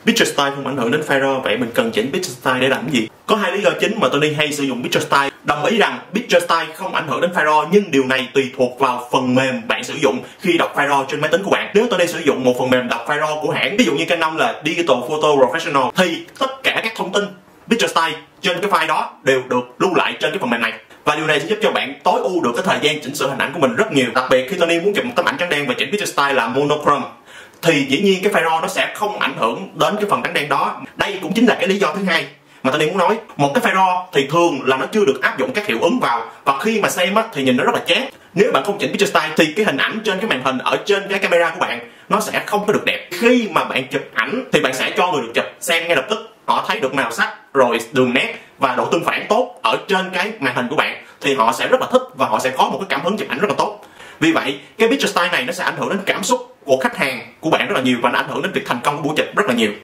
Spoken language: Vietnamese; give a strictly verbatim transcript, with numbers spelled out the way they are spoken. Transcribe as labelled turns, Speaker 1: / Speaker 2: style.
Speaker 1: Picture Style không ảnh hưởng đến file RAW, vậy mình cần chỉnh Picture Style để làm cái gì? Có hai lý do chính mà Tony hay sử dụng Picture Style. Đồng ý rằng Picture Style không ảnh hưởng đến file RAW, nhưng điều này tùy thuộc vào phần mềm bạn sử dụng khi đọc file RAW trên máy tính của bạn. Nếu Tony sử dụng một phần mềm đọc file RAW của hãng, ví dụ như Canon là Digital Photo Professional, thì tất cả các thông tin Picture Style trên cái file đó đều được lưu lại trên cái phần mềm này. Và điều này sẽ giúp cho bạn tối ưu được cái thời gian chỉnh sửa hình ảnh của mình rất nhiều. Đặc biệt khi Tony muốn chụp một tấm ảnh trắng đen và chỉnh Picture Style là monochrome, thì dĩ nhiên cái file RAW nó sẽ không ảnh hưởng đến cái phần trắng đen đó. Đây cũng chính là cái lý do thứ hai mà Tony muốn nói. Một cái file RAW thì thường là nó chưa được áp dụng các hiệu ứng vào, và khi mà xem á, thì nhìn nó rất là chát. Nếu bạn không chỉnh Picture Style thì cái hình ảnh trên cái màn hình ở trên cái camera của bạn nó sẽ không có được đẹp. Khi mà bạn chụp ảnh thì bạn sẽ cho người được chụp xem ngay lập tức, họ thấy được màu sắc rồi đường nét và độ tương phản tốt ở trên cái màn hình của bạn, thì họ sẽ rất là thích và họ sẽ có một cái cảm hứng chụp ảnh rất là tốt. Vì vậy cái Picture Style này nó sẽ ảnh hưởng đến cảm xúc của khách hàng của bạn rất là nhiều, và nó ảnh hưởng đến việc thành công của buổi chụp rất là nhiều.